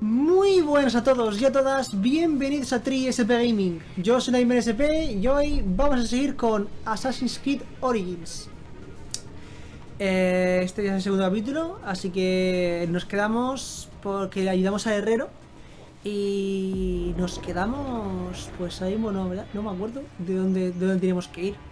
Muy buenas a todos y a todas, bienvenidos a TriSP Gaming. Yo soy Nightmare SP y hoy vamos a seguir con Assassin's Creed Origins. Este ya es el segundo capítulo, así que nos quedamos porque ayudamos al herrero. Y nos quedamos pues ahí, bueno, ¿verdad? No me acuerdo de dónde tenemos que ir.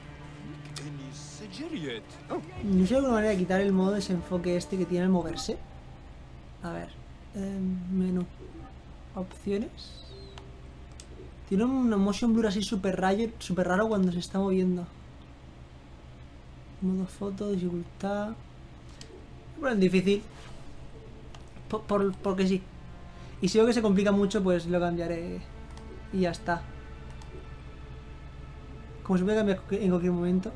No sé de alguna manera de quitar el modo desenfoque este que tiene al moverse. A ver, menú, opciones. Tiene un motion blur así súper raro cuando se está moviendo. Modo foto, dificultad. Bueno, difícil. Porque sí. Y si veo que se complica mucho, pues lo cambiaré. Y ya está. Como se puede cambiar en cualquier momento.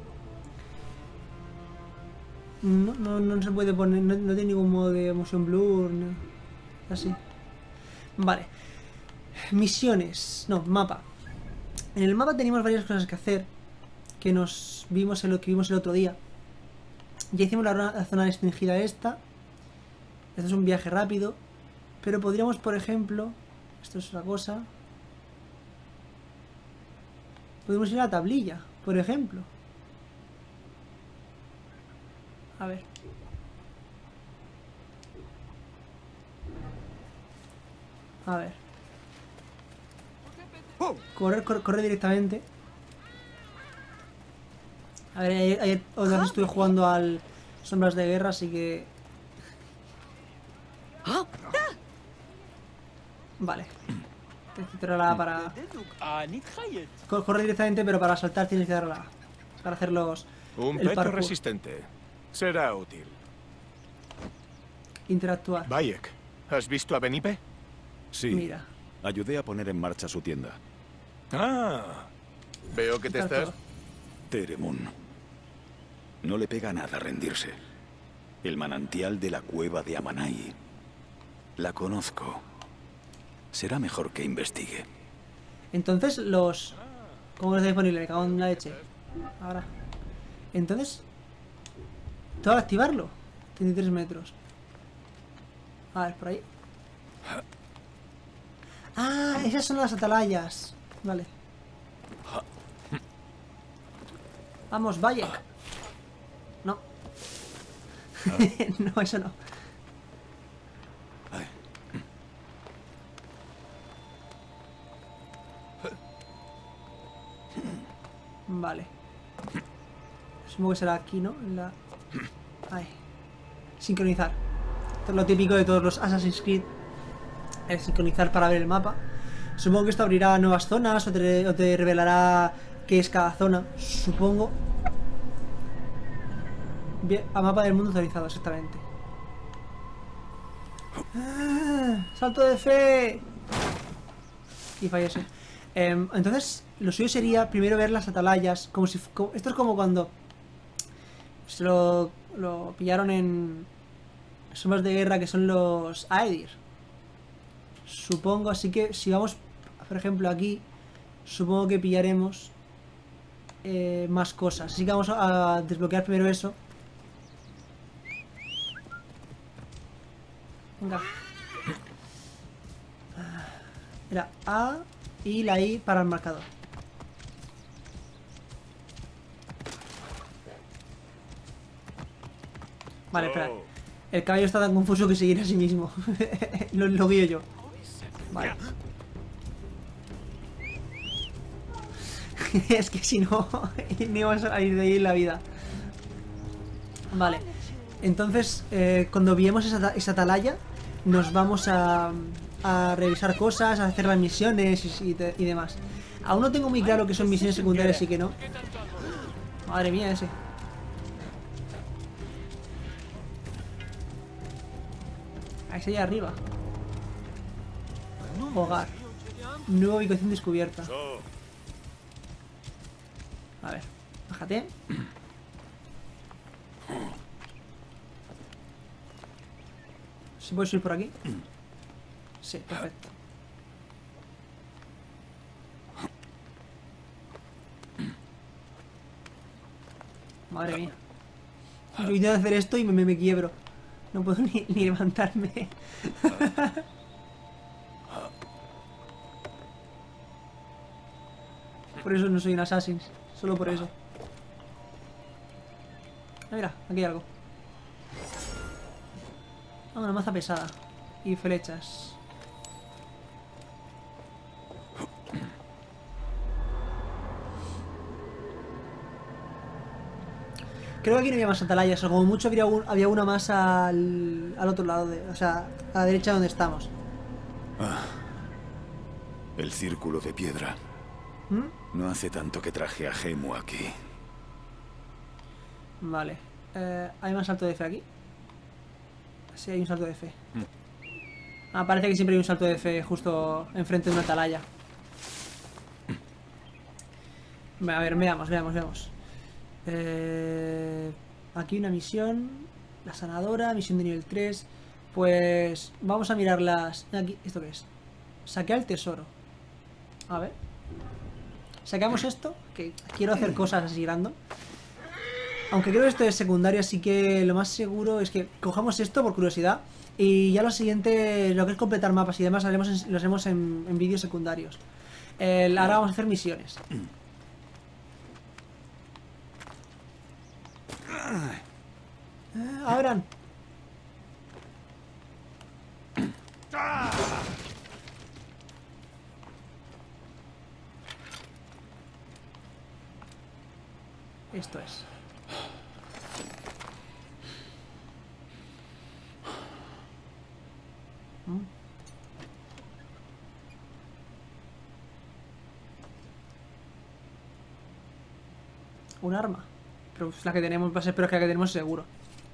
No se puede poner, no tiene ningún modo de motion blur, no. Así. Vale. Misiones. No, mapa. En el mapa teníamos varias cosas que hacer. Que vimos el otro día. Ya hicimos la zona restringida esta. Esto es un viaje rápido. Pero podríamos, por ejemplo... Esto es otra cosa. Podemos ir a la tablilla, por ejemplo. A ver. A ver. Corre directamente. A ver, ayer otra vez estuve jugando al Sombras de Guerra, así que... Vale. Te la A para... Corre directamente, pero para saltar tienes que dar la A. Para hacer los... Un peto resistente. Será útil. Interactuar. Bayek, ¿has visto a Benipe? Sí. Mira. Ayudé a poner en marcha su tienda. Ah, veo que te estás... Teremun. No le pega nada rendirse. El manantial de la cueva de Amanai. La conozco. Será mejor que investigue. Entonces los... ¿Cómo lo está disponible? Me cago en la leche. Ahora. Entonces... Tengo que activarlo. 33 metros. A ver, por ahí. Ah, esas son las atalayas. Vale. Vamos, Bayek. No. No, eso no. Vale. Supongo que será aquí, ¿no? En la... Ahí. Sincronizar. Esto es lo típico de todos los Assassin's Creed. Es sincronizar para ver el mapa. Supongo que esto abrirá nuevas zonas o te revelará qué es cada zona. Supongo. Bien, a mapa del mundo actualizado, exactamente. ¡Salto de fe! Y fallece. Entonces, lo suyo sería primero ver las atalayas. Como si, esto es como cuando se lo pillaron en Sombras de Guerra, que son los Aedir. Supongo, así que si vamos, por ejemplo, aquí, supongo que pillaremos más cosas. Así que vamos a desbloquear primero eso. Venga. Era A y la I para el marcador. Vale, espera. El caballo está tan confuso que seguirá a sí mismo. lo guío yo. Vale. Es que si no, no íbamos a salir de ahí en la vida. Vale. Entonces, cuando viemos esa atalaya, nos vamos a revisar cosas, a hacer las misiones y demás. Aún no tengo muy claro que son misiones secundarias y que no. Madre mía, ese. Ahí se allá arriba. Hogar. Nueva ubicación descubierta. A ver, bájate. ¿Se puede subir por aquí? Sí, perfecto. Madre mía. Yo intento hacer esto y me quiebro. No puedo ni levantarme. Por eso no soy un assassin. Solo por eso. Ah, mira, aquí hay algo. Ah, una maza pesada. Y flechas. Creo que aquí no había más atalayas, o como mucho había una más al otro lado, o sea, a la derecha donde estamos. El círculo de piedra. ¿Mm? No hace tanto que traje a Gemu aquí. Vale. ¿Hay más salto de fe aquí? Sí, hay un salto de fe. Ah, parece que siempre hay un salto de fe justo enfrente de una atalaya. A ver, veamos. Aquí una misión. La sanadora, misión de nivel 3. Pues vamos a mirarlas. Aquí, ¿esto qué es? Saquea el tesoro. A ver. Sacamos esto, que quiero hacer cosas así random. Aunque creo que esto es secundario, así que lo más seguro es que cojamos esto por curiosidad. Y ya lo siguiente, lo que es completar mapas y demás, lo haremos en vídeos secundarios. Ahora vamos a hacer misiones. Abran. Esto es. Un arma. Pero es la que tenemos, va a ser peor que la que tenemos seguro.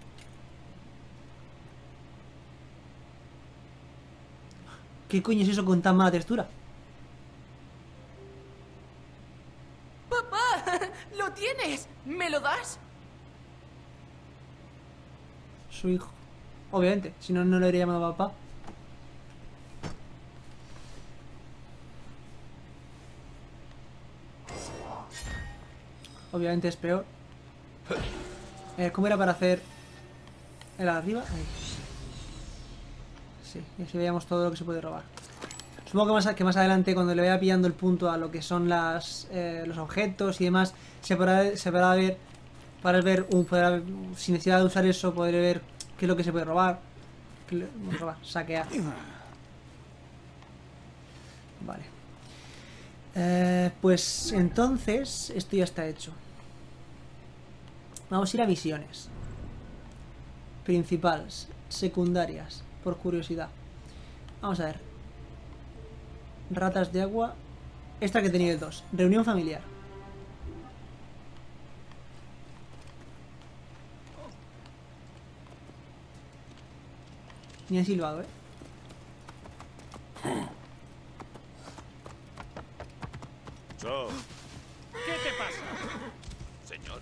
¿Qué coño es eso con tan mala textura? ¡Papá! ¡Lo tienes! ¿Me lo das? Su hijo. Obviamente, si no, no le habría llamado papá. Obviamente es peor. ¿Cómo era para hacer el arriba? Ahí. Sí, y así veíamos todo lo que se puede robar. Supongo que más adelante, cuando le vaya pillando el punto a lo que son los objetos y demás, se podrá ver, sin necesidad de usar eso, podré ver qué es lo que se puede robar. Saquear. Vale. Pues entonces, esto ya está hecho. Vamos a ir a misiones. Principales, secundarias, por curiosidad. Vamos a ver. Ratas de agua. Esta que tenía el 2. Reunión familiar. Ni han silbado, ¿Qué te pasa? Señor.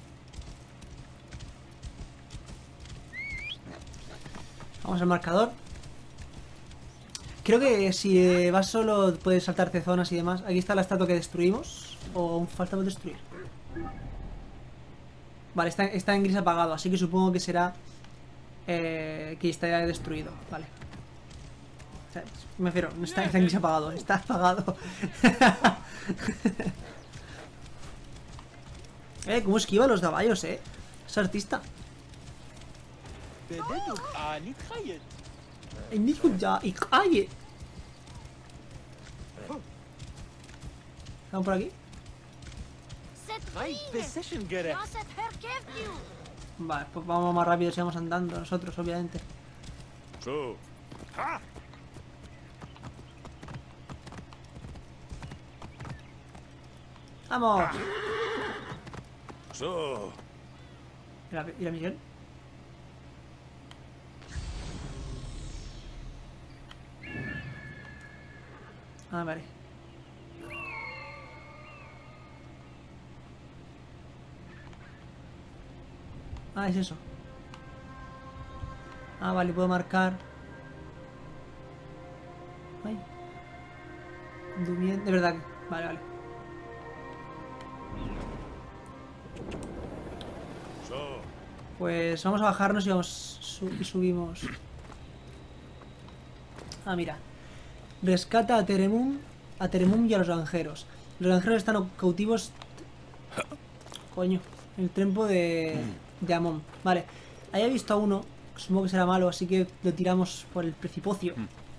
Vamos al marcador. Creo que si vas solo puedes saltarte zonas y demás. Aquí está la estatua que destruimos. O aún falta por destruir. Vale, está en gris apagado. Así que supongo que será que está ya destruido. Vale. O sea, me refiero, no está en gris apagado. Está apagado. Cómo esquiva los caballos, es artista. ¿Estamos por aquí? Vale, pues vamos más rápido si vamos andando nosotros, obviamente. ¡Vamos! ¿Y la misión? Ah, vale. Ah, es eso. Ah, vale, puedo marcar. Ay. Durmiendo. De verdad que. Vale, vale. Pues vamos a bajarnos y vamos y subimos. Ah, mira. Rescata a Teremum y a los granjeros. Los granjeros están cautivos. Coño. En el tempo de Amon. Vale. Ahí he visto a uno. Supongo que será malo, así que lo tiramos por el precipicio.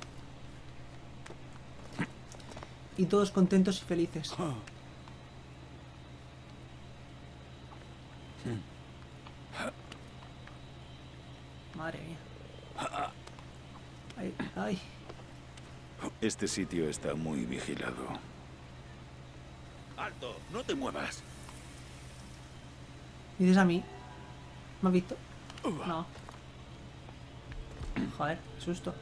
Y todos contentos y felices. Madre mía. Ay, ay. Este sitio está muy vigilado. ¡Alto! ¡No te muevas! ¿Dices a mí? ¿Me has visto? No. Joder, qué susto.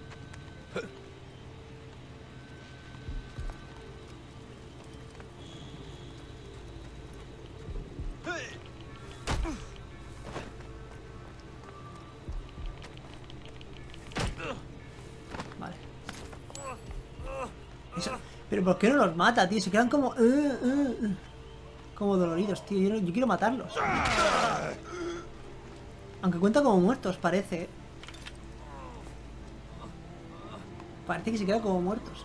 Vale. Pero ¿por qué no los mata, tío? Se quedan como... como doloridos, tío. Yo quiero matarlos. Aunque cuenta como muertos, parece, ¿eh? Parece que se quedan como muertos.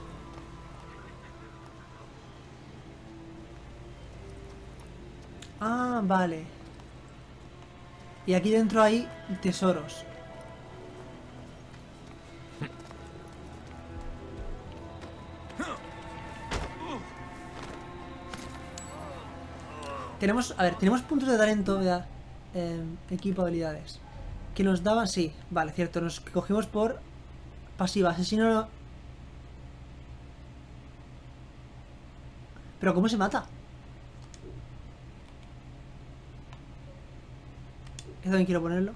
Ah, vale. Y aquí dentro hay tesoros. Tenemos, a ver, tenemos puntos de talento, ¿verdad? Equipo, habilidades. Que nos daban, sí, vale, cierto, nos cogimos por pasiva, asesino. Pero ¿cómo se mata? Eso también quiero ponerlo.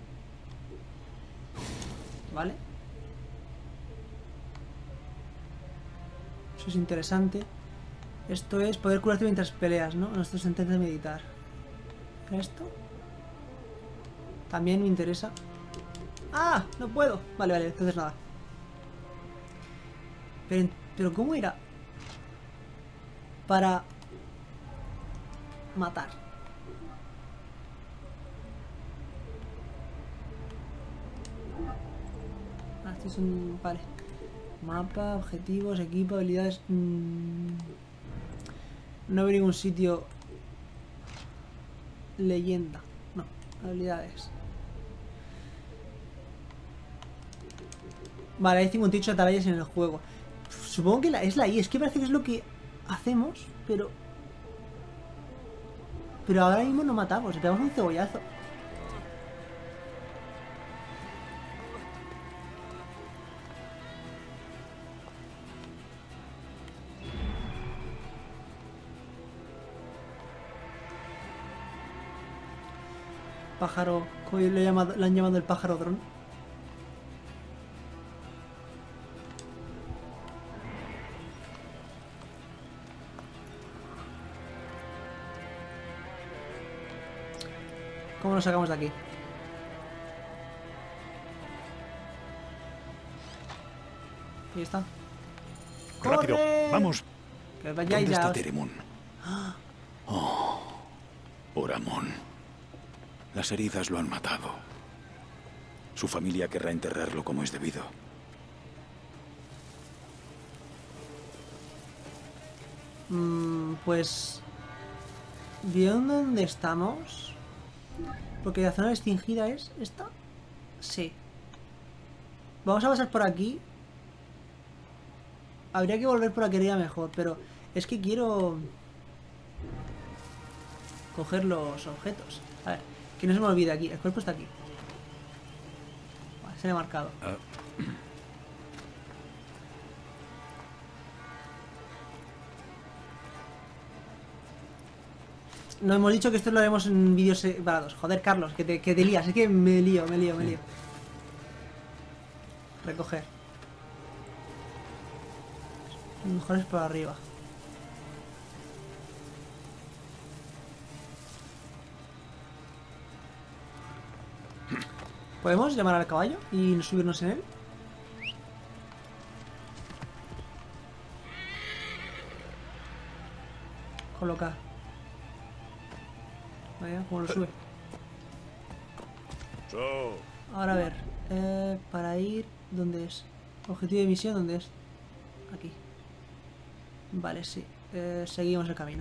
Vale. Eso es interesante. Esto es poder curarte mientras peleas, ¿no? Nuestro sentencia de meditar. ¿Esto? También me interesa. ¡Ah! No puedo. Vale, vale, entonces nada. Pero ¿cómo era? Para matar. Ah, este es un... Vale. Mapa, objetivos, equipo, habilidades... No veo ningún sitio... Leyenda. No, habilidades. Vale, hay 58 atalayas en el juego. Supongo que es la I. Es que parece que es lo que hacemos, pero... Pero ahora mismo no matamos. Le pegamos un cebollazo. Pájaro... ¿Cómo le han llamado el pájaro dron? ¿Cómo nos sacamos de aquí? Ahí está. ¡Rápido! ¡Corre! ¡Vamos! Que vayáis ¿Dónde ya. está Teremun? Oh, Oramón. Las heridas lo han matado. Su familia querrá enterrarlo como es debido. Pues... ¿Vieron dónde estamos? Porque la zona restringida es esta. Sí. Vamos a pasar por aquí. Habría que volver por aquí mejor, pero es que quiero coger los objetos. A ver, que no se me olvide aquí. El cuerpo está aquí. Vale, se le ha marcado. No hemos dicho que esto lo haremos en vídeos separados. Joder, Carlos, que te lías. Es que me lío. Recoger. Mejor es por arriba. ¿Podemos llamar al caballo y subirnos en él? Colocar. Vaya, ¿cómo lo sube? Ahora a ver. Para ir... ¿Dónde es? Objetivo de misión, ¿dónde es? Aquí. Vale, sí. Seguimos el camino.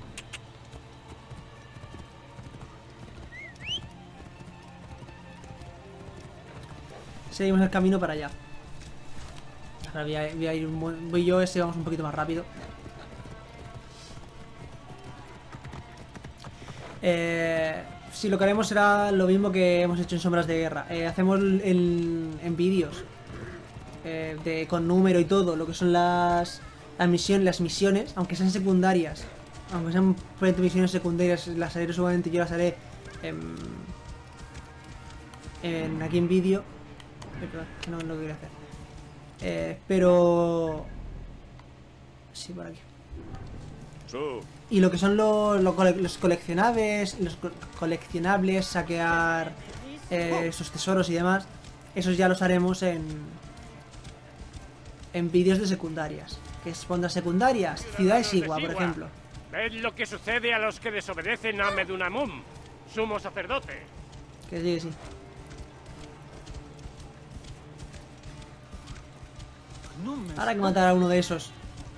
Seguimos el camino para allá. Ahora voy a ir voy yo, vamos un poquito más rápido. Sí, lo que haremos será lo mismo que hemos hecho en Sombras de Guerra. Hacemos en vídeos con número y todo, lo que son las misiones, aunque sean secundarias, aunque sean misiones secundarias, las haré seguramente, yo las haré aquí en vídeo. No es lo que quería hacer. Pero... Sí, por aquí. Y lo que son los coleccionables, saquear esos tesoros y demás, esos ya los haremos en vídeos de secundarias. Que pondrá secundarias, Ciudad Sigua, por ejemplo. ¿Ves lo que sucede a los que desobedecen a Medunamum, sumo sacerdote? Que sí, que sí. Ahora hay que matar a uno de esos.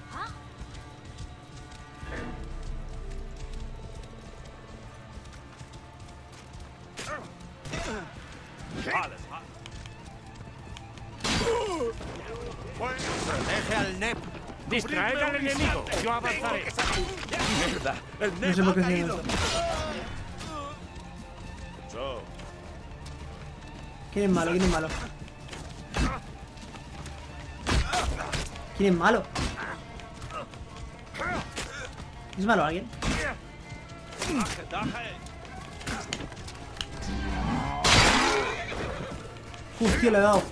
Protege al NEP. Distraed al enemigo, yo avanzaré. ¡Mierda! ¡El No NEP sé por ha qué se caído! esto. ¿Quién es malo? ¿Quién es malo? ¿Quién es malo? ¿Es malo alguien? Uf, tío, le he dado.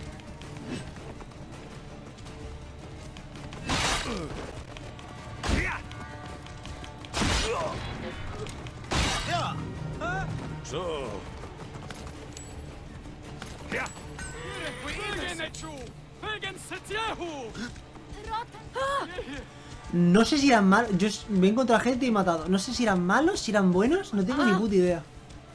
No sé si eran malos. Yo me he encontrado gente y he matado. No sé si eran malos, si eran buenos. No tengo ni puta idea.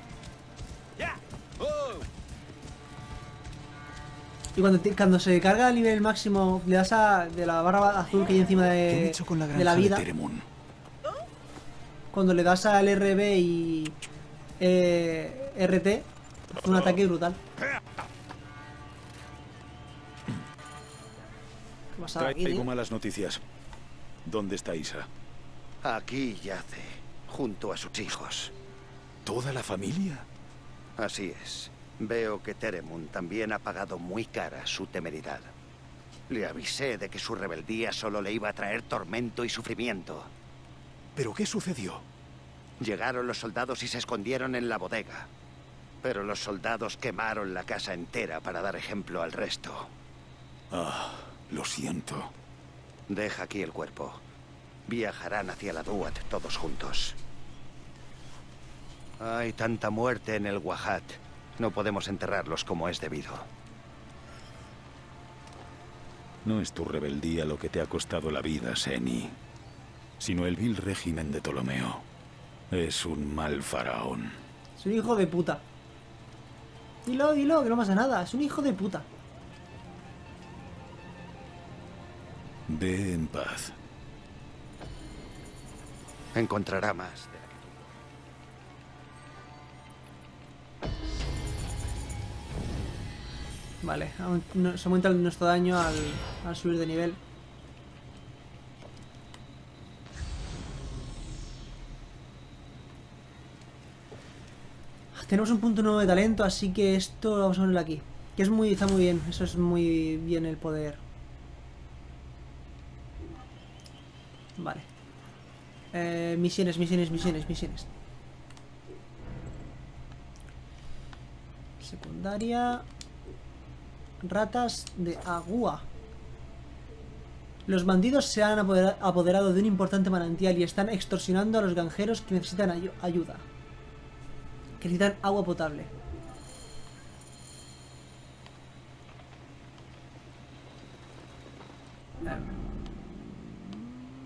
Y cuando se carga el nivel máximo, le das de la barra azul que hay encima ¿Qué han hecho con la de granja la de vida. Teremun? Cuando le das al RB y RT, hace un ataque brutal. ¿Qué pasa aquí, Traigo tío? malas noticias. ¿Dónde está Isa? Aquí yace, junto a sus hijos. ¿Toda la familia? Así es. Veo que Teremun también ha pagado muy cara su temeridad. Le avisé de que su rebeldía solo le iba a traer tormento y sufrimiento. ¿Pero qué sucedió? Llegaron los soldados y se escondieron en la bodega. Pero los soldados quemaron la casa entera para dar ejemplo al resto. Ah, lo siento. Deja aquí el cuerpo. Viajarán hacia la Duat todos juntos. Hay tanta muerte en el Wahat. No podemos enterrarlos como es debido. No es tu rebeldía lo que te ha costado la vida, Seni, sino el vil régimen de Ptolomeo. Es un mal faraón. Es un hijo de puta. Dilo, que no pasa nada. Es un hijo de puta. Ve en paz. Encontrará más de la que Vale, se aumenta nuestro daño al subir de nivel. Tenemos un punto nuevo de talento, así que esto lo vamos a ponerlo aquí. Que es está muy bien, eso es muy bien el poder. Vale. Misiones. Secundaria. Ratas de agua. Los bandidos se han apoderado de un importante manantial y están extorsionando a los granjeros que necesitan ayuda. Que necesitan agua potable.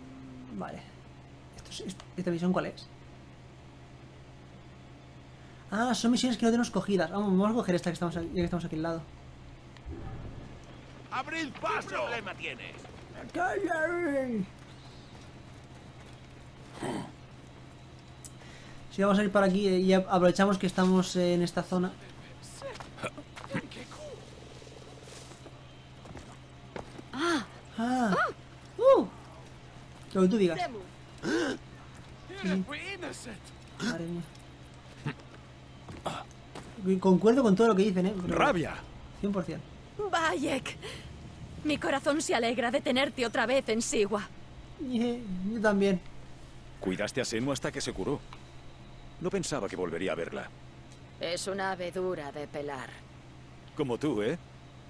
Vale. ¿Esta misión cuál es? Ah, son misiones que no tenemos cogidas. Vamos a coger esta que estamos aquí, ya que estamos aquí al lado. ¡Abrid paso! ¿Qué problema tienes? Si vamos a ir para aquí y aprovechamos que estamos en esta zona. Ah. Lo que tú digas. Madre mía. Concuerdo con todo lo que dicen, pero ¡Rabia! 100%. Bayek, mi corazón se alegra de tenerte otra vez en Siwa. Yo también. Cuidaste a Senu hasta que se curó. No pensaba que volvería a verla. Es una ave dura de pelar. Como tú, ¿eh?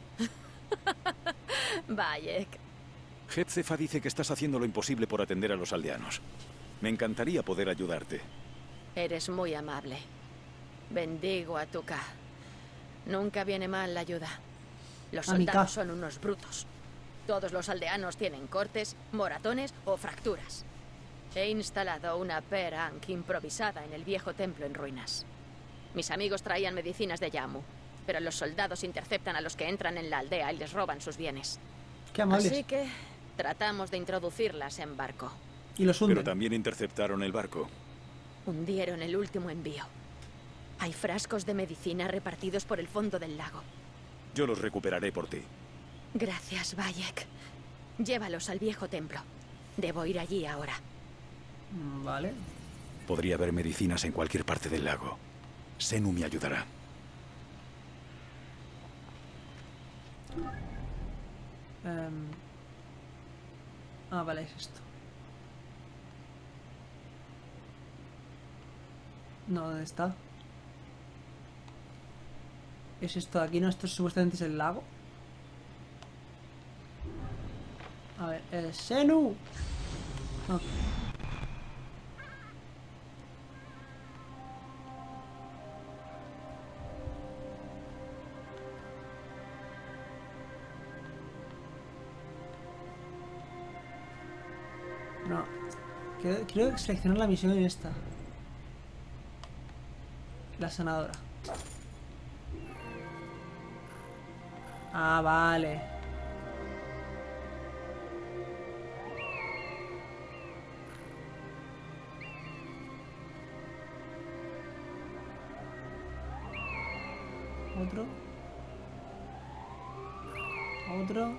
Bayek, Hetzefa dice que estás haciendo lo imposible por atender a los aldeanos. Me encantaría poder ayudarte. eres muy amable. Bendigo a tu Ka. Nunca viene mal la ayuda. Los A mi Ka. soldados son unos brutos. Todos los aldeanos tienen cortes, moratones o fracturas. He instalado una Per-Ankh improvisada en el viejo templo en ruinas. Mis amigos traían medicinas de Yamu, pero los soldados interceptan a los que entran en la aldea y les roban sus bienes. Qué amables. Así que tratamos de introducirlas en barco. Y los hunden. Pero también interceptaron el barco. Hundieron el último envío. Hay frascos de medicina repartidos por el fondo del lago. Yo los recuperaré por ti. Gracias, Bayek. Llévalos al viejo templo. Debo ir allí ahora. Vale. Podría haber medicinas en cualquier parte del lago. Senu me ayudará. Vale, es esto. No, ¿dónde está? ¿Es esto de aquí? ¿No? Esto supuestamente es el lago. A ver, el Senu. No. No. Quiero seleccionar la misión en esta. La sanadora. Ah, vale. Otro. Otro.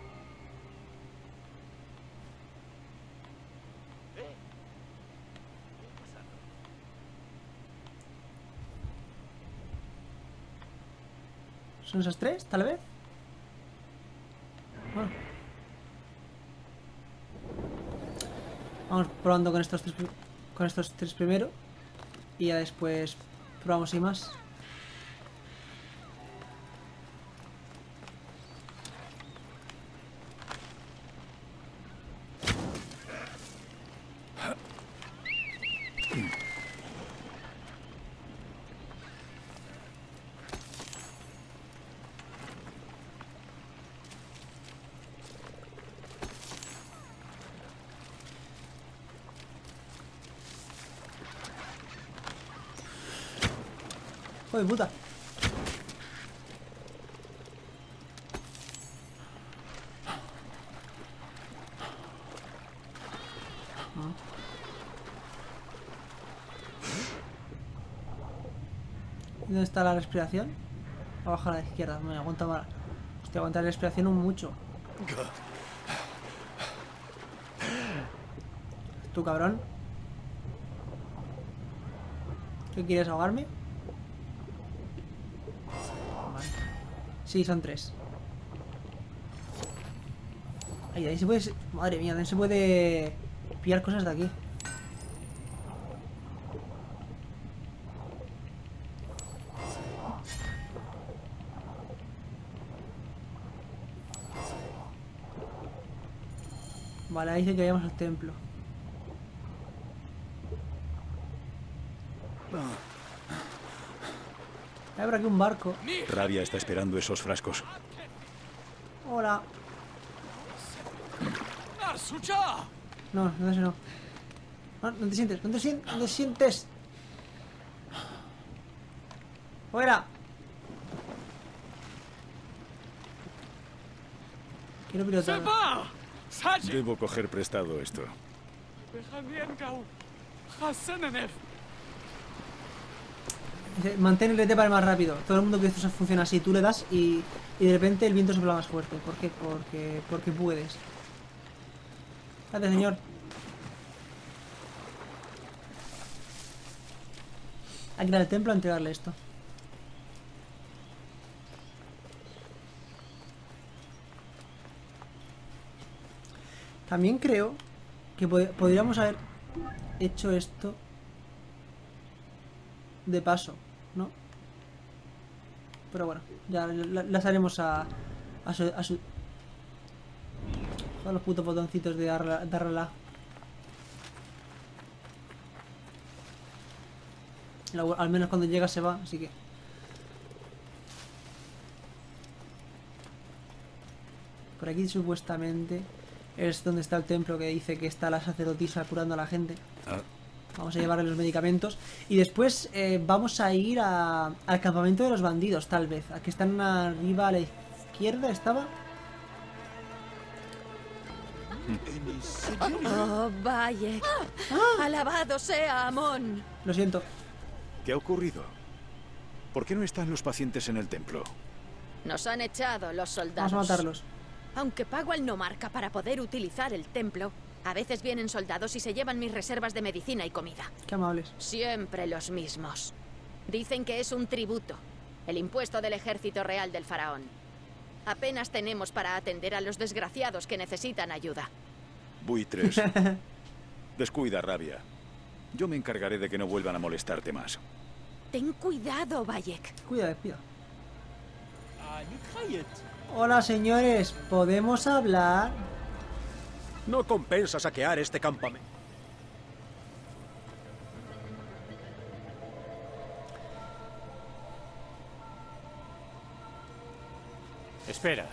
¿Son esas tres, tal vez? Ah. Vamos probando con estos tres primero. Y ya después probamos y más. Joder, puta. ¿Dónde está la respiración? Abajo a la izquierda. Me aguanta mal. Hostia, aguanta la respiración un mucho. ¿Tú, cabrón? ¿Qué quieres, ahogarme? Vale. Sí, son tres. Ay, ahí se puede... Madre mía, también se puede pillar cosas de aquí. Vale, ahí dice que vayamos al templo. Hay por aquí un barco. Rabia está esperando esos frascos. Hola. No, no sé, no. No te sientes, no te sientes. ¡Fuera! Quiero pilotar. Debo coger prestado esto. Mantén el RT para ir más rápido. Todo el mundo que esto funciona así. Tú le das y de repente el viento sopla más fuerte. ¿Por qué? Porque puedes. Gracias, señor. Hay que ir al templo a entregarle esto. También creo que podríamos haber hecho esto de paso, ¿no? Pero bueno, ya las haremos a su... Todos los putos botoncitos de darle la... Al menos cuando llega se va, así que... Por aquí supuestamente es donde está el templo que dice que está la sacerdotisa curando a la gente. Vamos a llevarle los medicamentos. Y después vamos a ir al campamento de los bandidos, tal vez. Aquí están arriba a la izquierda, ¿estaba? Oh, Bayek. Alabado sea Amon. Lo siento. ¿Qué ha ocurrido? ¿Por qué no están los pacientes en el templo? Nos han echado los soldados. Vamos a matarlos. Aunque pago al nomarca para poder utilizar el templo, a veces vienen soldados y se llevan mis reservas de medicina y comida. Qué amables. Siempre los mismos. Dicen que es un tributo, el impuesto del ejército real del faraón. Apenas tenemos para atender a los desgraciados que necesitan ayuda. Buitres. Descuida, Rabia. Yo me encargaré de que no vuelvan a molestarte más. Ten cuidado, Bayek. Cuida. Hola, señores. ¿Podemos hablar? No compensa saquear este campamento. Espera.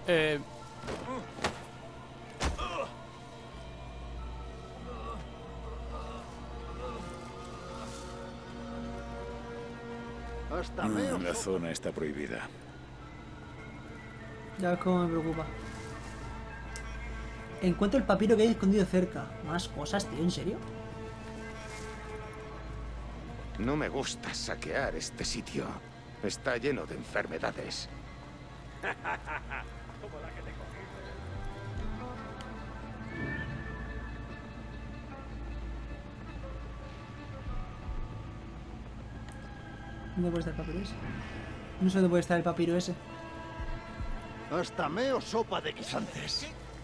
La zona está prohibida. Ya ves cómo me preocupa. Encuentro el papiro que hay escondido cerca. Más cosas, tío, ¿en serio? No me gusta saquear este sitio. Está lleno de enfermedades. ¿Dónde puede estar el papiro ese? No sé dónde puede estar el papiro ese. Hasta meo sopa de guisantes.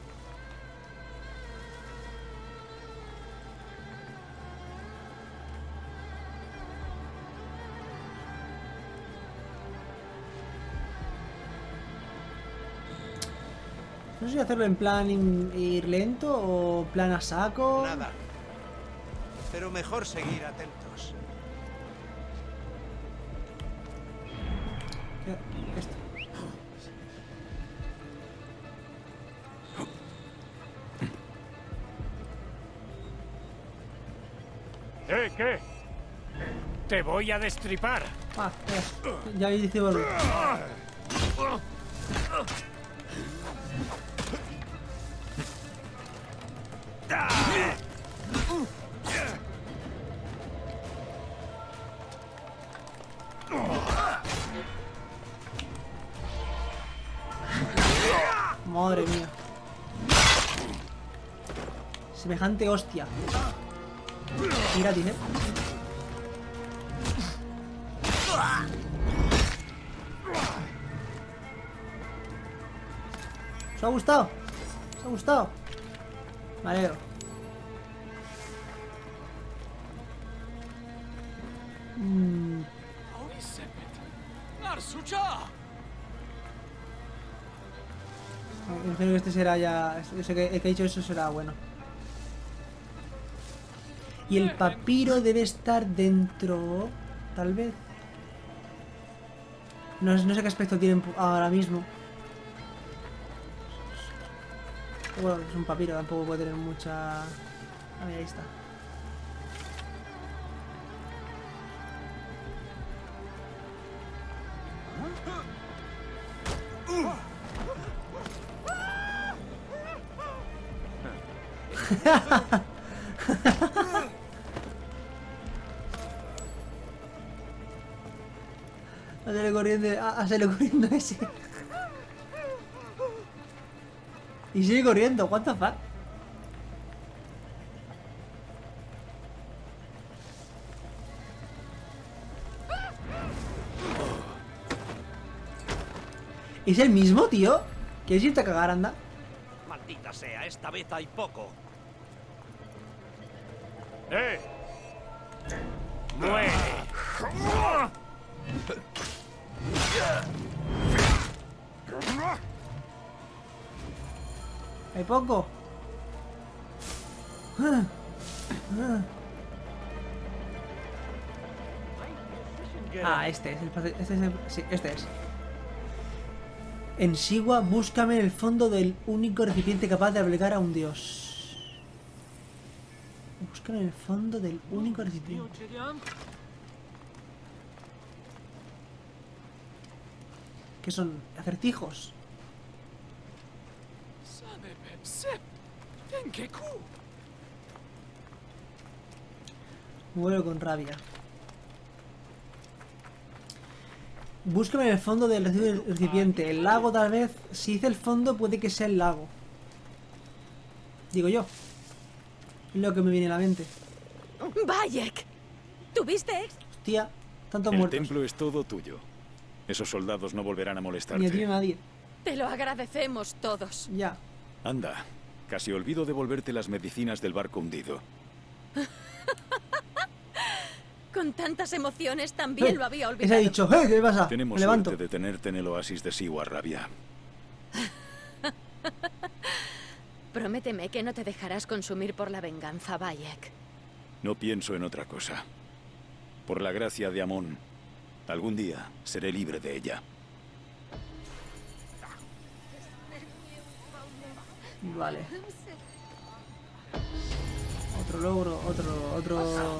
No sé si hacerlo en plan ir lento o plan a saco. Nada. Pero mejor seguir atentos. Esto. ¿Qué? Te voy a destripar. Ah, ya hice volver. Madre mía. Semejante hostia. Gratis, ¿Os ha gustado? ¿Os ha gustado? Me alegro. Imagino que este será ya... El que ha dicho eso será bueno. Y el papiro debe estar dentro... Tal vez. No sé qué aspecto tiene ahora mismo. Bueno, es un papiro, tampoco puede tener mucha... A ver, ahí está. Sale corriendo ese. Y sigue corriendo, what the fuck. ¿Es el mismo, tío? ¿Quieres irte a cagar, anda? Maldita sea, esta vez hay poco. ¡Muere! ¿Hay poco? Ah, este es el... Sí, este es. En Siwa, búscame en el fondo del único recipiente capaz de albergar a un dios. Búscame en el fondo del único recipiente. ¿Qué son? ¿Acertijos? Vuelo con rabia. Búscame en el fondo del recipiente. El lago, tal vez. Si dice el fondo, puede que sea el lago. Digo yo. Es lo que me viene a la mente. ¡Bayek! ¿Tuviste éxito? Hostia, tantos El muertos. templo es todo tuyo. Esos soldados no volverán a Ni a ti ni a molestarte. nadie. Te lo agradecemos todos. Ya. Anda, casi olvido devolverte las medicinas del barco hundido. Con tantas emociones también lo había Ese olvidado. ha dicho, ¿qué pasa? Tenemos Me levanto. suerte de tenerte en el oasis de Siwa, Rabia. Prométeme que no te dejarás consumir por la venganza, Bayek. No pienso en otra cosa. Por la gracia de Amon, algún día seré libre de ella. Vale. Otro logro, otro...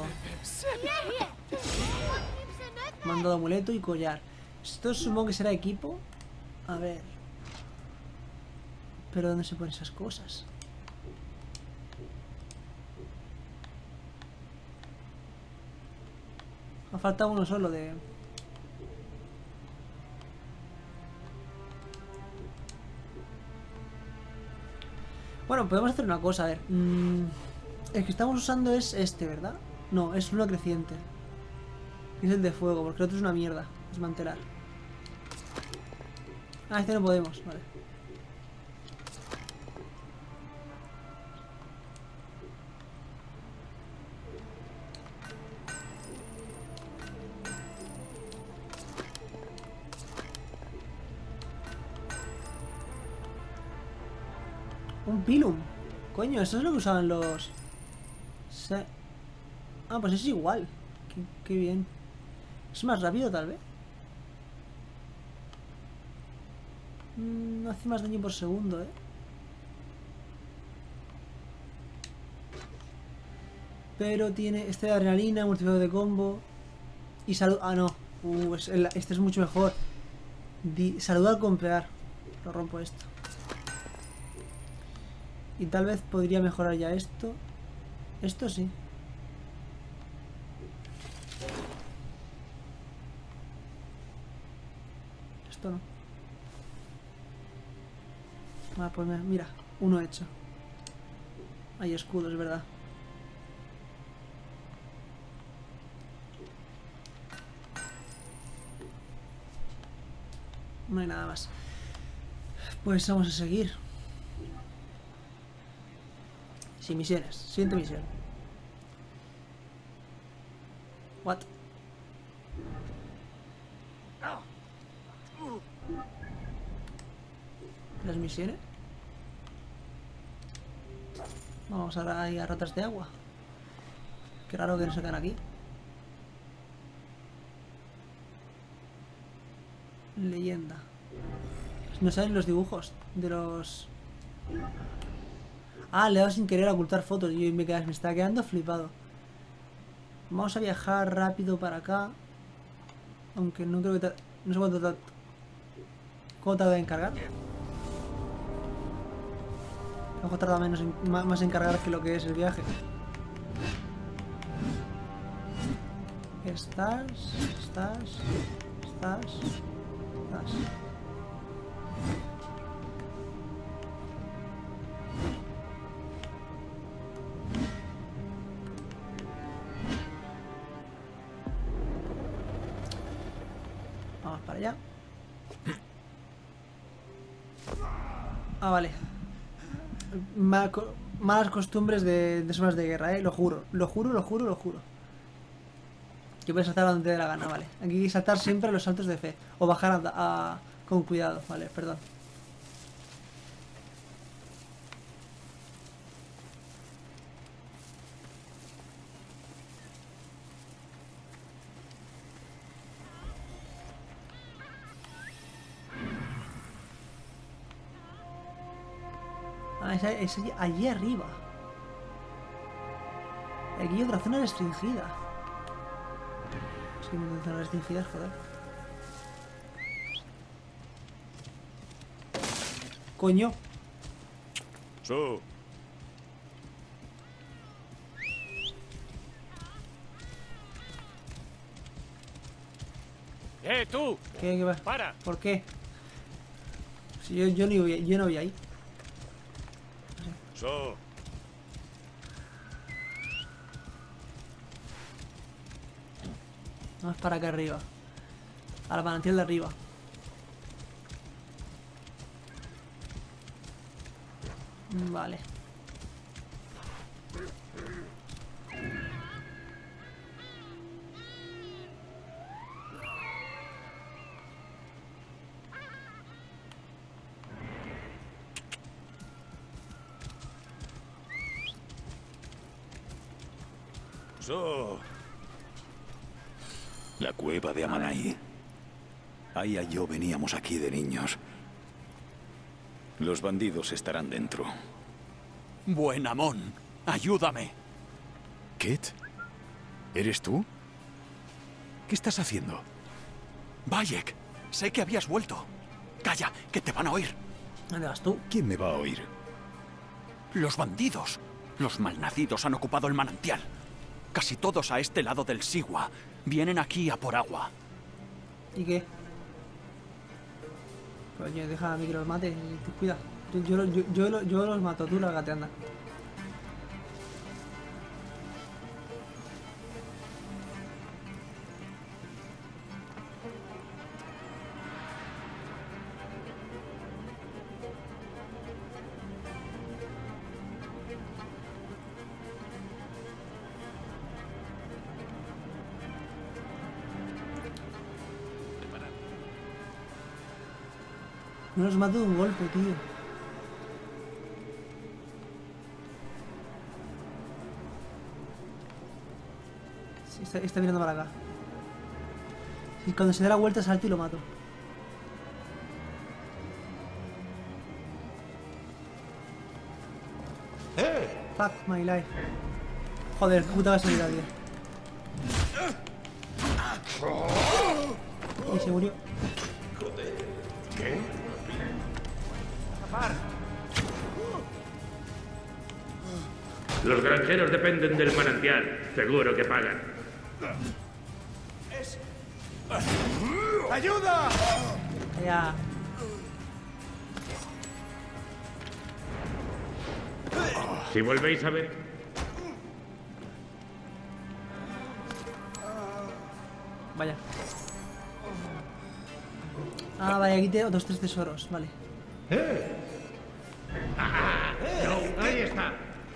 Mandado amuleto y collar. Esto supongo que será equipo. A ver. Pero ¿dónde se ponen esas cosas? Ha faltado uno solo de... Bueno, podemos hacer una cosa, a ver. El que estamos usando es este, ¿verdad? No, es uno creciente. Es el de fuego, porque el otro es una mierda. Desmantelar. Ah, este no podemos, vale. Un pilum. Coño, eso es lo que usaban los... Ah, pues es igual. Qué bien. Es más rápido, tal vez. Hace más daño por segundo, ¿eh? Pero tiene este de adrenalina, multiplicador de combo. Y salud... Ah, no. Este es mucho mejor. Salud al comprar. Lo rompo esto. Y tal vez podría mejorar ya esto. Esto sí. Esto no. Ah, pues mira, uno hecho. Hay escudos, es verdad. No hay nada más. Pues vamos a seguir. Sin misiones. Siguiente misión. What? ¿Las misiones? Vamos ahora ahí a ratas de agua. Qué raro que no sacan aquí. Leyenda. No salen los dibujos de los... Ah, le he dado sin querer a ocultar fotos y me estaba quedando flipado. Vamos a viajar rápido para acá. Aunque no creo que... No sé cuánto... ¿Cómo tarda en cargar? A lo mejor tarda menos más en cargar que lo que es el viaje. Estás. Vamos para allá. Ah, vale. Malas costumbres de zonas de guerra, lo juro. Lo juro. Que puedes saltar a donde te dé la gana, vale. Aquí hay que saltar siempre los saltos de fe. O bajar con cuidado, vale, perdón. Ah, es allí arriba. Aquí hay otra zona restringida. Es que me zonas restringidas, joder. Coño. So. Tú. ¿Qué va? Para. ¿Por qué? Si yo no voy ahí. So. Vamos para acá arriba. A la manantial de arriba. Vale. So. La cueva de Amanai. Aya y yo veníamos aquí de niños. Los bandidos estarán dentro. Buen Amon, ayúdame. ¿Kit? ¿Eres tú? ¿Qué estás haciendo? Bayek, sé que habías vuelto. Calla, que te van a oír. ¿Dónde vas tú? ¿Quién me va a oír? Los bandidos. Los malnacidos han ocupado el manantial. Casi todos a este lado del Sigua. Vienen aquí a por agua. ¿Y qué? Coño, deja a mí que los mate. Cuida. Yo los mato. Tú lárgate, anda. No los mato de un golpe, tío. Sí, está mirando para acá. Y cuando se dé la vuelta salto y lo mato. Fuck my life. Joder, puta casualidad, tío. Y se murió. ¿Qué? Los granjeros dependen del manantial. Seguro que pagan. ¡Ayuda! Ya. Si volvéis a ver... Vaya. Ah, vale, aquí tengo otros 3 tesoros, vale. No, ahí está.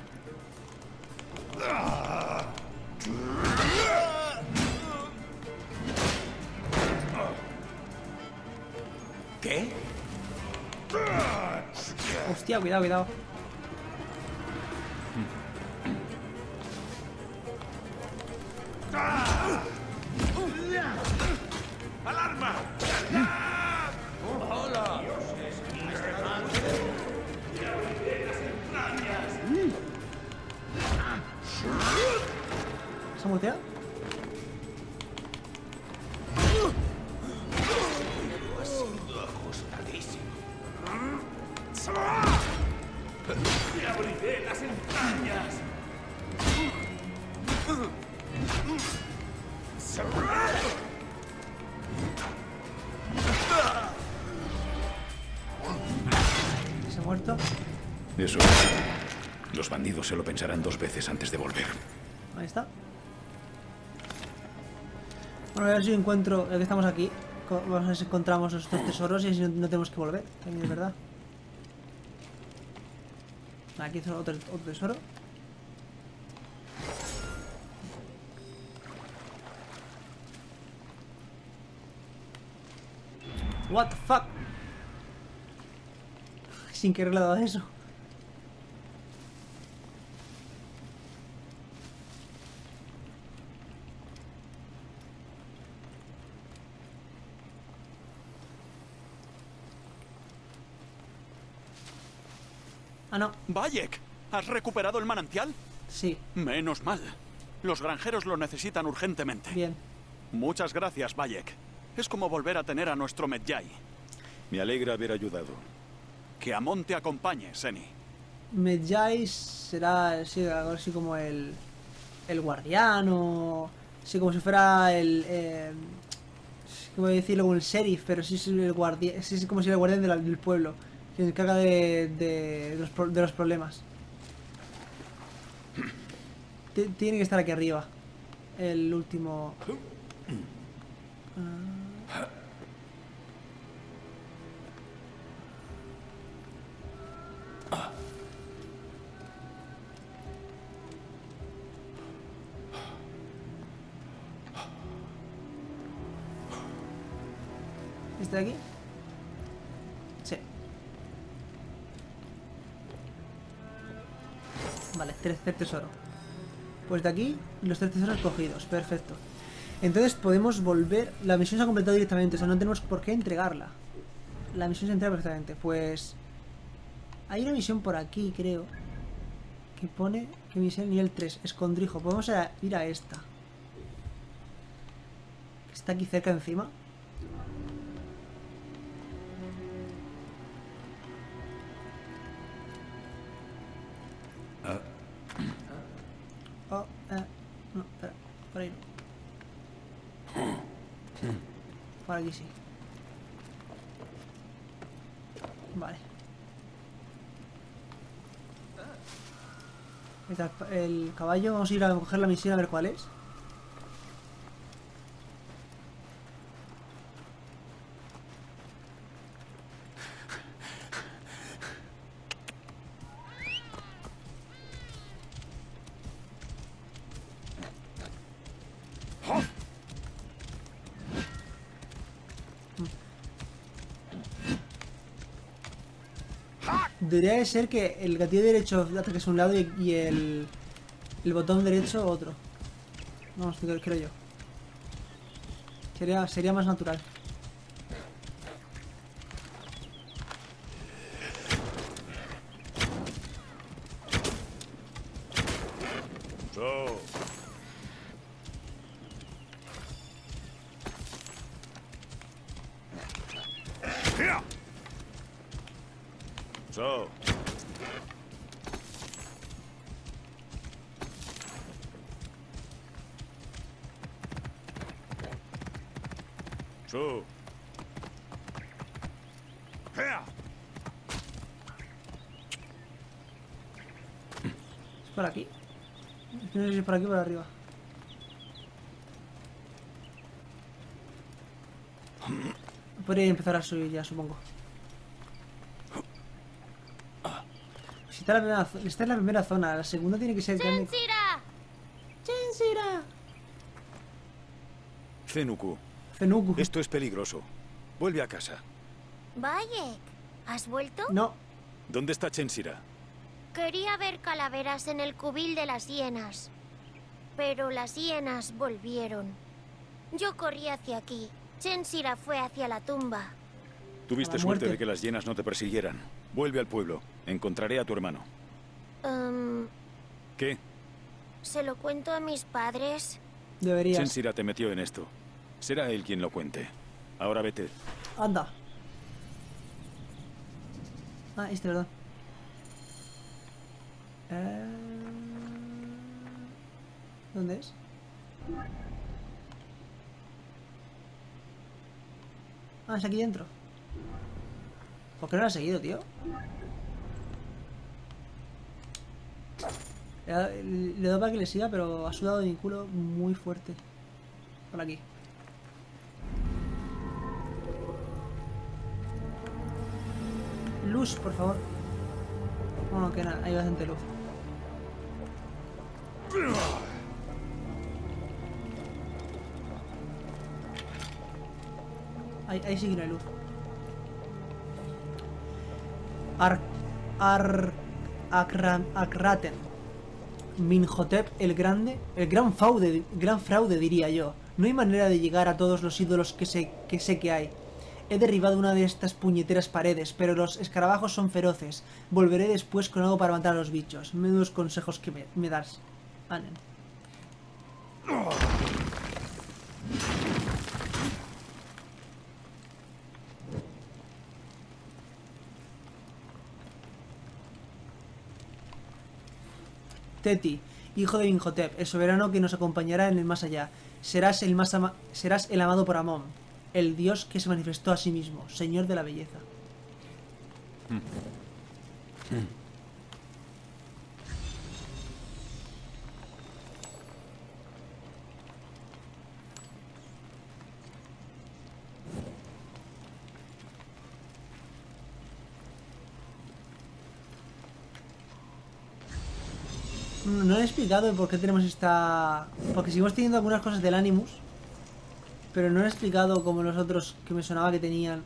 ¿Qué? Hostia, cuidado, cuidado. ¡Alarma! ¡Hola! ¿Se ha muteado? abriré las entrañas. ¿Se ha muerto? Eso. Los bandidos se lo pensarán 2 veces antes de volver. Ahí está. Bueno, a ver si encuentro, ya que estamos aquí, vamos a ver si encontramos estos tesoros y así no tenemos que volver, también es verdad. Aquí hay otro tesoro. What the fuck? Sin querer le he dado a eso. Ah, no. Bayek, ¿has recuperado el manantial? Sí. Menos mal. Los granjeros lo necesitan urgentemente. Bien. Muchas gracias, Bayek. Es como volver a tener a nuestro Medjay. Me alegra haber ayudado. Que Amon te acompañe, Seni. Medjay será sí, algo así como el guardiano, sí, como si fuera ¿cómo decirlo? Como el sheriff, pero sí es el guardián, sí es como si era el guardián del pueblo, que se encarga de los problemas. Tiene que estar aquí arriba. El último. ¿Este de aquí? Sí. Vale, 3 tesoros. Pues de aquí, los 3 tesoros cogidos. Perfecto. Entonces podemos volver. La misión se ha completado directamente, o sea, no tenemos por qué entregarla. La misión se entrega perfectamente. Pues hay una misión por aquí, creo, que pone que misión nivel 3, escondrijo. Podemos ir a esta. Está aquí cerca encima. Oh, no, espera, por ahí no. Por aquí sí. Vale. Ahí está el caballo. Vamos a ir a coger la misión a ver cuál es. Debería de ser que el gatillo derecho ataques un lado y el botón derecho otro. Vamos, creo yo. Sería más natural. ¿Es por aquí? No sé si es por aquí o por arriba. Podría empezar a subir ya, supongo. Esta es la primera zona, la segunda tiene que ser grande. ¡Chensira! ¡Chensira! Fenuku, esto es peligroso. Vuelve a casa. Bayek, ¿has vuelto? No. ¿Dónde está Chensira? Quería ver calaveras en el cubil de las hienas, pero las hienas volvieron. Yo corrí hacia aquí. Chensira fue hacia la tumba. Tuviste suerte de que las hienas no te persiguieran. Vuelve al pueblo. Encontraré a tu hermano. ¿Qué? ¿Se lo cuento a mis padres? Deberías. Chensira te metió en esto. Será él quien lo cuente. Ahora vete. Anda. Ah, verdad. ¿Dónde es? Ah, es aquí dentro. ¿Por qué no lo has seguido, tío? Le doy para que le siga, pero ha sudado de mi culo muy fuerte. Por aquí. Luz, por favor. Bueno, que nada, hay bastante luz. Ahí sí que no hay luz. Akraten. Minhotep el Grande. El gran fraude diría yo. No hay manera de llegar a todos los ídolos que sé que hay. He derribado una de estas puñeteras paredes, pero los escarabajos son feroces. Volveré después con algo para matar a los bichos. Menudos consejos que me das. Anen. Teti, hijo de Imhotep, el soberano que nos acompañará en el más allá. Serás el amado por Amón, el dios que se manifestó a sí mismo, señor de la belleza. No he explicado por qué tenemos esta... Porque seguimos teniendo algunas cosas del Animus, pero no he explicado como los otros que me sonaba que tenían.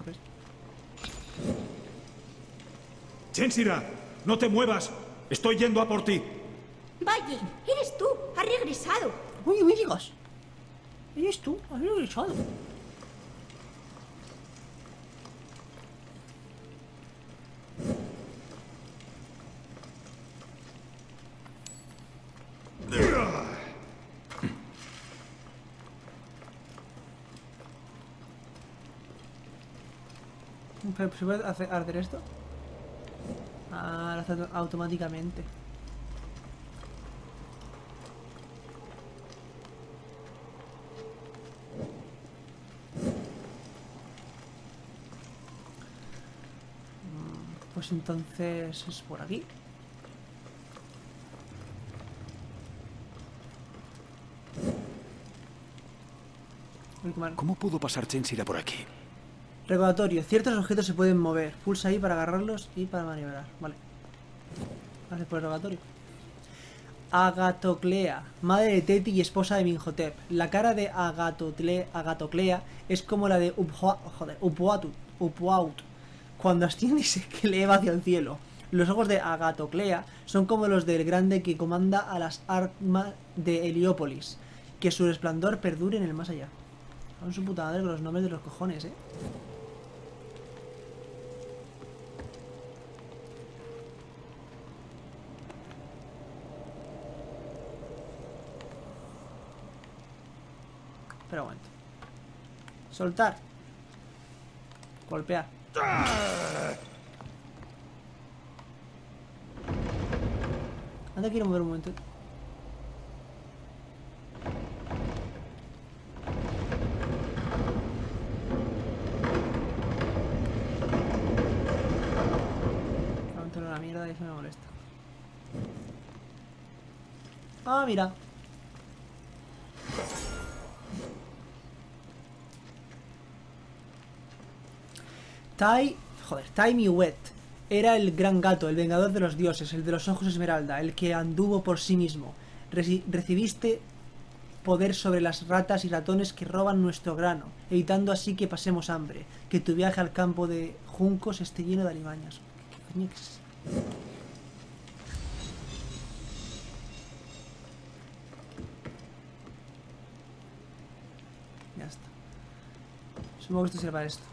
Chensira, no te muevas. Estoy yendo a por ti. Valle, eres tú. Has regresado. Uy, me digas. Eres tú. Has regresado. ¿Se puede hacer esto? Ah, lo hace automáticamente. Pues entonces es por aquí. ¿Cómo pudo pasar Chensira por aquí? Recordatorio, ciertos objetos se pueden mover. Pulsa ahí para agarrarlos y para maniobrar. Vale. Gracias por el recordatorio. Agatoclea, madre de Teti y esposa de Minhotep. La cara de Agatoclea es como la de Upuaut, cuando asciende y se eleva hacia el cielo. Los ojos de Agatoclea son como los del grande que comanda a las armas de Heliópolis. Que su resplandor perdure en el más allá. Son su puta madre con los nombres de los cojones, Pero aguanta. Soltar. Golpear. Anda, quiero mover un momento. Levanto la mierda y eso me molesta. Ah, mira. Taimi-Wet era el gran gato, el vengador de los dioses, el de los ojos esmeralda, el que anduvo por sí mismo. Recibiste poder sobre las ratas y ratones que roban nuestro grano, evitando así que pasemos hambre, que tu viaje al campo de juncos esté lleno de alimañas. ¿Qué coño es? Ya está. Supongo que esto sirve para esto.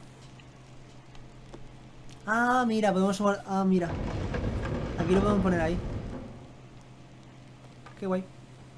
Ah, mira, podemos... Ah, mira. Aquí lo podemos poner ahí. Qué guay.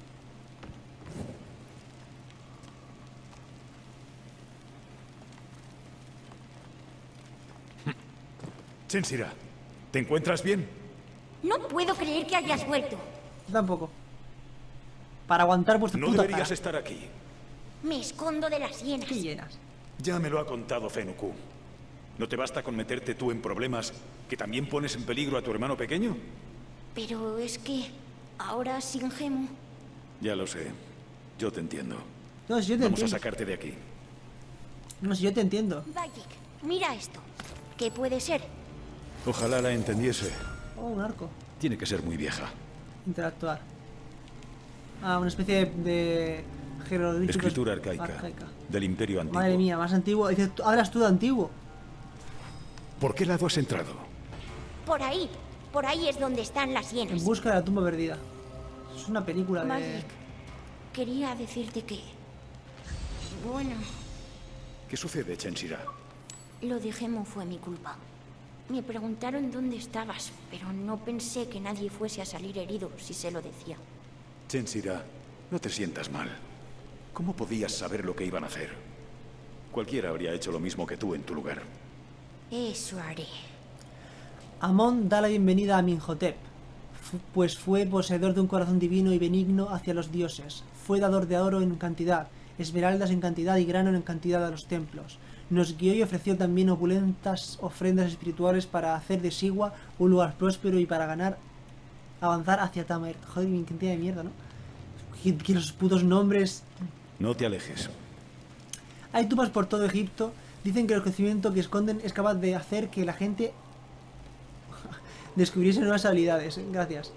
Chensira, ¿te encuentras bien? No puedo creer que hayas vuelto. Tampoco. Para aguantar vuestra No puta deberías cara. estar aquí. Me escondo de las hienas. ¿Qué hienas? Ya me lo ha contado Fenuku. ¿No te basta con meterte tú en problemas que también pones en peligro a tu hermano pequeño? Pero es que ahora sin Gemo. Ya lo sé. Yo te entiendo. No, si yo te Vamos a entiendo. sacarte de aquí. No, si yo te entiendo. Bayek, mira esto. ¿Qué puede ser? Ojalá la entendiese. Oh, un arco. Tiene que ser muy vieja. Interactuar. Ah, una especie de jeroglíficos. Escritura arcaica. Del Imperio Antiguo. Madre mía, más antiguo. Dices, hablas tú de antiguo. ¿Por qué lado has entrado? Por ahí. Por ahí es donde están las hienas. En busca de la tumba perdida. Es una película de... Bayek, quería decirte que... Bueno, ¿Qué sucede, Chensira? lo de Gemo fue mi culpa. Me preguntaron dónde estabas, pero no pensé que nadie fuese a salir herido si se lo decía. Chensira, no te sientas mal. ¿Cómo podías saber lo que iban a hacer? Cualquiera habría hecho lo mismo que tú en tu lugar. Eso haré. Amon da la bienvenida a Amenhotep, pues fue poseedor de un corazón divino y benigno hacia los dioses. Fue dador de oro en cantidad, esmeraldas en cantidad y grano en cantidad a los templos. Nos guió y ofreció también opulentas ofrendas espirituales para hacer de Sigua un lugar próspero y para avanzar hacia Tamer. Joder, mi cantidad de mierda, ¿no? Que los putos nombres... No te alejes. Hay tumbas por todo Egipto. Dicen que el conocimiento que esconden es capaz de hacer que la gente descubriese nuevas habilidades. Gracias.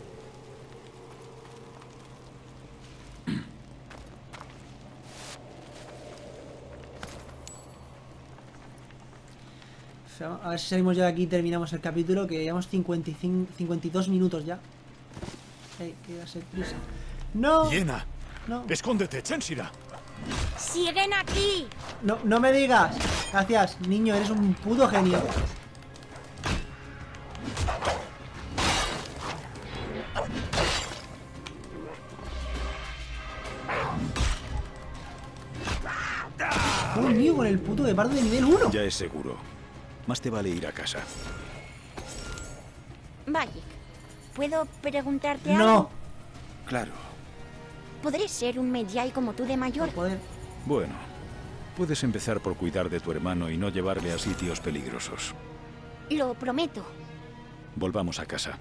A ver si salimos ya de aquí y terminamos el capítulo, que llevamos 52 minutos ya. Hay que hacer prisa. ¡No! ¡Hiena! No. ¡Escóndete, Chensira! ¡Siguen aquí! No, no me digas. Gracias, niño, eres un puto genio. Coño, con el puto guepardo de nivel 1. Ya es seguro. Más te vale ir a casa. Bayek, ¿puedo preguntarte No. algo? Claro. ¿Podré ser un Medjay como tú de mayor? Bueno, puedes empezar por cuidar de tu hermano y no llevarle a sitios peligrosos. Lo prometo. Volvamos a casa.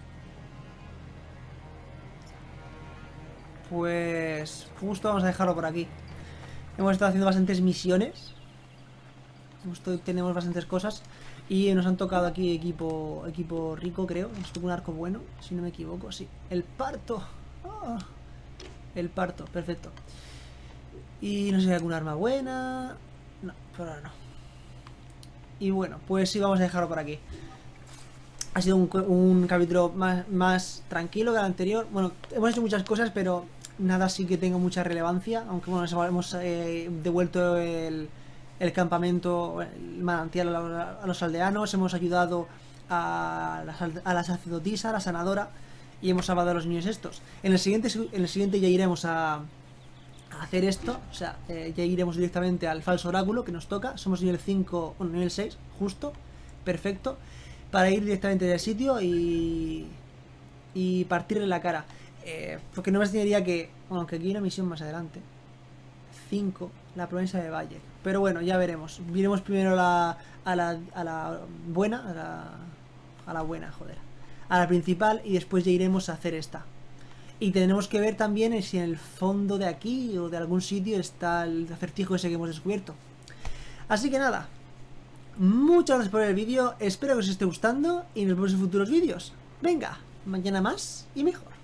Pues justo vamos a dejarlo por aquí. Hemos estado haciendo bastantes misiones. Tenemos bastantes cosas. Y nos han tocado aquí equipo rico, creo. Nos tocó un arco bueno, si no me equivoco. Sí, el parto. Ah, el parto, perfecto. Y no sé si hay alguna arma buena. No, por ahora no. Y bueno, pues sí, vamos a dejarlo por aquí. Ha sido un capítulo más tranquilo que el anterior. Bueno, hemos hecho muchas cosas, pero nada sí que tenga mucha relevancia. Aunque bueno, hemos devuelto el campamento, el manantial a los aldeanos. Hemos ayudado a la sacerdotisa, a la sanadora. Y hemos salvado a los niños estos. En el siguiente ya iremos a hacer esto. O sea, ya iremos directamente al falso oráculo que nos toca. Somos nivel 5, bueno, nivel 6, justo. Perfecto. Para ir directamente del sitio y partirle la cara. Porque no me extrañaría que... Bueno, que aquí hay una misión más adelante. 5, la promesa de Bayek. Pero bueno, ya veremos. Iremos primero a la buena. A la buena, joder. A la principal y después ya iremos a hacer esta. Y tenemos que ver también si en el fondo de aquí o de algún sitio está el acertijo ese que hemos descubierto. Así que nada. Muchas gracias por ver el vídeo. Espero que os esté gustando y nos vemos en futuros vídeos. Venga, mañana más y mejor.